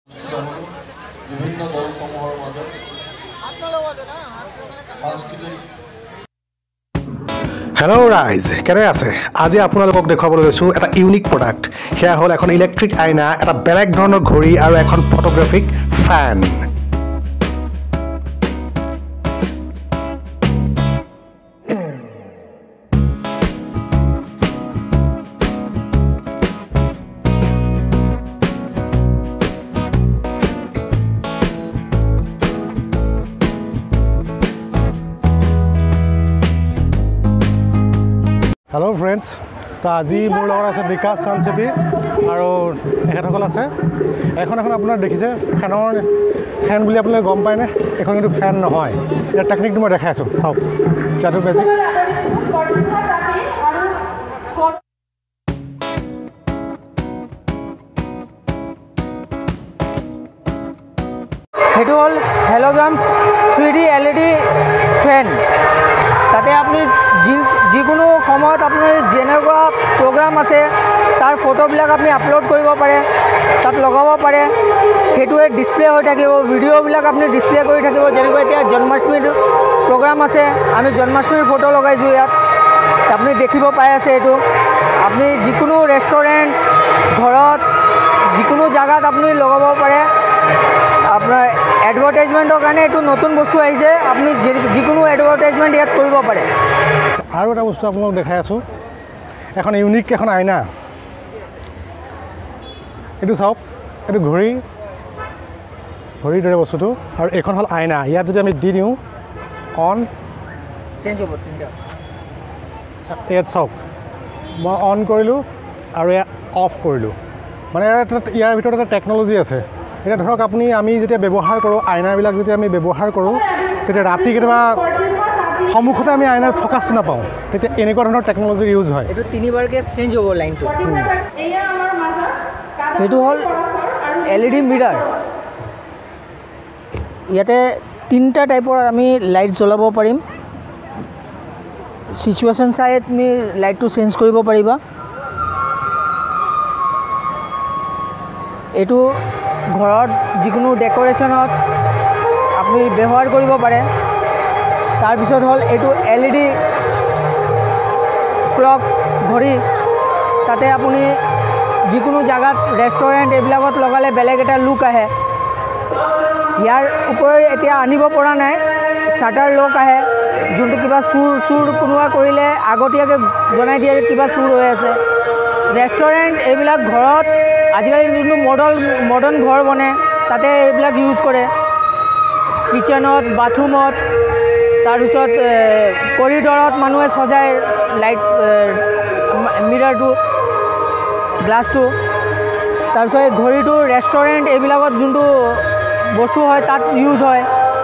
বিভিন্ন দলসমূহৰ মাজত সাংস্কৃতিক হেল্ল' ৰাইজ, কেনে আছে? আজি আপোনালোকক দেখুৱাবলৈ লৈছোঁ এটা ইউনিক প্ৰডাক্ট। সেয়া হ'ল এখন ইলেক্ট্ৰিক আইনা, এটা বেলেগ ধৰণৰ ঘড়ী আৰু এখন ফটোগ্ৰাফিক ফেন। হেল্ল' ফ্ৰেণ্ডছ, তো আজি মোৰ লগত আছে বিকাশ চানচিটি আৰু তেখেতসকল আছে। এখন আপোনাৰ দেখিছে ফেন বুলি আপোনালোকে গম পায়নে? এখন কিন্তু ফেন নহয়। ইয়াৰ টেকনিকটো মই দেখাই আছোঁ, চাওক। যাদু মেজিক। সেইটো হ'ল হেল'গ্ৰাম 3D LED ফেন। তাতে আপুনি যিকোনো সময়ত আপোনাৰ যেনেকুৱা প্ৰগ্ৰাম আছে তাৰ ফটোবিলাক আপুনি আপলোড কৰিব পাৰে, তাত লগাব পাৰে। সেইটোৱে ডিছপ্লে হৈ থাকিব, ভিডিঅ'বিলাক আপুনি ডিছপ্লে কৰি থাকিব। যেনেকৈ এতিয়া জন্মাষ্টমীৰ প্ৰগ্ৰাম আছে, আমি জন্মাষ্টমীৰ ফটো লগাইছোঁ ইয়াত, আপুনি দেখিব পাই আছে। এইটো আপুনি যিকোনো ৰেষ্টুৰেণ্ট, ঘৰত, যিকোনো জেগাত আপুনি লগাব পাৰে। আপোনাৰ এডভাৰটাইজমেণ্টৰ কাৰণে এইটো নতুন বস্তু আহিছে, আপুনি যিকোনো এডভাৰটাইজমেণ্ট ইয়াত কৰিব পাৰে। আৰু এটা বস্তু আপোনালোকক দেখাই আছোঁ, এখন ইউনিক এখন আইনা। এইটো চাওক, এইটো ঘড়ীৰ দৰে বস্তুটো, আৰু এইখন হ'ল আইনা। ইয়াত যদি আমি দি দিওঁ অন, চেঞ্জ হ'ব। ইয়াত চাওক, মই অন কৰিলোঁ আৰু ইয়াত অফ কৰিলোঁ। মানে ইয়াৰ ভিতৰত এটা টেকন'লজি আছে। এতিয়া ধৰক আমি যেতিয়া ব্যৱহাৰ কৰোঁ, আইনাবিলাক যেতিয়া আমি ব্যৱহাৰ কৰোঁ, তেতিয়া ৰাতি কেতিয়াবা সন্মুখতে আমি আইনাৰ ফ'কাছটো নাপাওঁ, তেতিয়া এনেকুৱা ধৰণৰ টেকন'লজিৰ ইউজ হয়। এইটো তিনিবাৰকৈ চেঞ্জ হ'ব লাইনটো। সেইটো হ'ল LED মিৰাৰ। ইয়াতে 3টা টাইপৰ আমি লাইট জ্বলাব পাৰিম। চিচুৱেশ্যন চাই তুমি লাইটটো চেঞ্জ কৰিব পাৰিবা। এইটো ঘৰত যিকোনো ডেক'ৰেশ্যনত আপুনি ব্যৱহাৰ কৰিব পাৰে। তাৰপিছত হ'ল এইটো LED ক্লক ঘড়ী। তাতে আপুনি যিকোনো জেগাত ৰেষ্টুৰেণ্ট এইবিলাকত লগালে বেলেগ এটা লুক আহে। ইয়াৰ উপৰি এতিয়া আনিব পৰা নাই, শ্বাটাৰ লক আহে, যোনটো কিবা চুৰ কোনোবা কৰিলে আগতীয়াকৈ জনাই দিয়ে কিবা চুৰ হৈ আছে। ৰেষ্টুৰেণ্ট এইবিলাক ঘৰত আজিকালি যোনটো মডাৰ্ণ ঘৰ বনে, তাতে এইবিলাক ইউজ কৰে। কিটচেনত, বাথৰুমত, তাৰপিছত কৰিডৰত মানুহে সজায় লাইট মিৰাৰটো, গ্লাছটো। তাৰপিছত এই ঘড়ীটো ৰেষ্টুৰেণ্ট এইবিলাকত যোনটো বস্তু হয় তাত ইউজ হয়।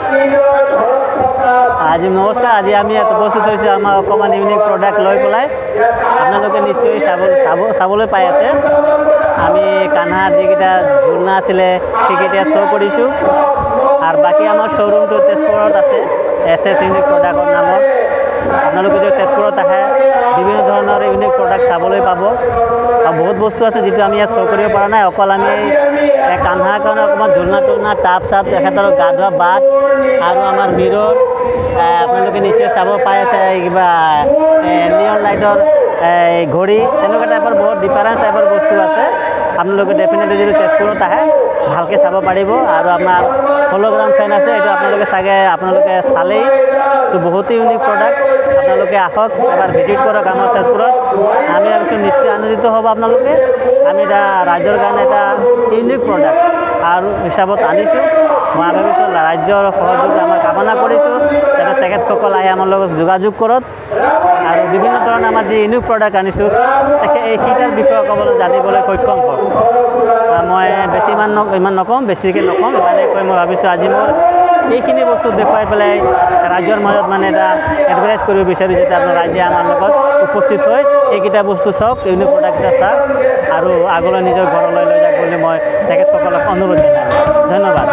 আজি নমস্কাৰ, আজি আমি ইয়াত উপস্থিত হৈছোঁ আমাৰ অকণমান ইউনিক প্ৰডাক্ট লৈ পেলাই। আপোনালোকে নিশ্চয় চাবলৈ পাই আছে। আমি কানহাৰ যিকেইটা ঝুলনা আছিলে সেইকেইটা শ্ব' কৰিছোঁ, আৰু বাকী আমাৰ শ্ব'ৰুমটো তেজপুৰত আছে, SS ইউনিক প্ৰডাক্টৰ নামত। আপোনালোকে যদি তেজপুৰত আহে, বিভিন্ন ধৰণৰ ইউনিক প্ৰডাক্ট চাবলৈ পাব। আৰু বহুত বস্তু আছে যিটো আমি ইয়াত শ্ব' কৰিব পৰা নাই। অকল আমি কানহাৰ কাৰণে অকণমান ঝুলনা টাব চাব, তেখেতৰ গা ধোৱা বাট আৰু আমাৰ মিৰৰ আপোনালোকে নিশ্চয় চাব পাই আছে। কিবা নিয়ন লাইটৰ ঘড়ী, তেনেকুৱা টাইপৰ বহুত ডিফাৰেণ্ট টাইপৰ বস্তু আছে। আপোনালোকে ডেফিনেটলি যদি তেজপুৰত আহে ভালকৈ চাব পাৰিব। আৰু আমাৰ হল'গ্ৰাম ফেন আছে, এইটো আপোনালোকে চালেই তো বহুতো ইউনিক প্ৰডাক্ট। আপোনালোকে আহক, এবাৰ ভিজিট কৰক আমাৰ তেজপুৰত। আমি ভাবিছোঁ নিশ্চয় আনন্দিত হ'ব আপোনালোকে। আমি এটা ৰাইজৰ কাৰণে এটা ইউনিক প্ৰডাক্ট আৰু হিচাপত আনিছোঁ। মই ভাবিছোঁ ৰাজ্যৰ সহযোগ আমাৰ কামনা কৰিছোঁ, যাতে তেখেতসকল আহি আমাৰ লগত যোগাযোগ কৰক। আৰু বিভিন্ন ধৰণৰ আমাৰ যি ইউনিক প্ৰডাক্ট আনিছোঁ, এইকেইটাৰ বিষয়ে ক'বলৈ জানিবলৈ সক্ষম হওক। মই ইমান নকওঁ, বেছিকৈ নকওঁ, ইমানেই কৈ মই ভাবিছোঁ আজি মোৰ এইখিনি বস্তু দেখুৱাই পেলাই ৰাজ্যৰ মাজত মানে এটা এডভাৰটাইজ কৰিব বিচাৰোঁ, যাতে আপোনাৰ ৰাইজে আমাৰ লগত উপস্থিত হৈ এইকেইটা বস্তু চাওক, ইউনিক প্ৰডাক্টকেইটা চাওক, আৰু আগলৈ নিজৰ ঘৰলৈ লৈ যাওক বুলি মই তেখেতসকলক অনুৰোধ জনালোঁ। ধন্যবাদ।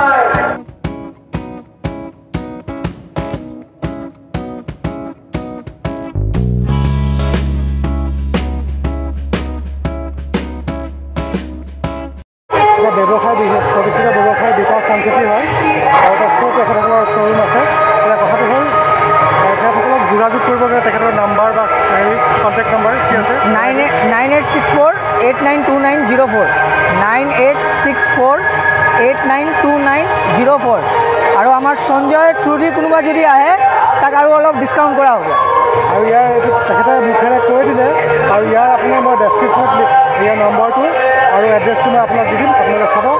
ব্যৱসায় প্ৰতিষ্ঠিত ব্যৱসায়ী বিকাশ চানচিতি হয় আৰু তেজপুৰত তেখেতসকলৰ শ্ব'ৰুম আছে। এতিয়া কথাটো হ'ল তেখেতসকলক যোগাযোগ কৰিব গ'লে তেখেতৰ নাম্বাৰ বা হেৰি কণ্টেক্ট নাম্বাৰ কি আছে? 9864892904 9864892904 আৰু আমাৰ সঞ্জয় থ্ৰু দি কোনোবা যদি আহে তাক আৰু অলপ ডিছকাউণ্ট কৰা হ'ব। আৰু ইয়াৰ এইটো তেখেতে মুখেৰে কৈ দিলে আৰু ইয়াৰ আপোনাৰ মই ডেছক্ৰিপশ্যনত ইয়াৰ নম্বৰটো আৰু এড্ৰেছটো মই আপোনাক দি দিম, আপোনালোকে চাব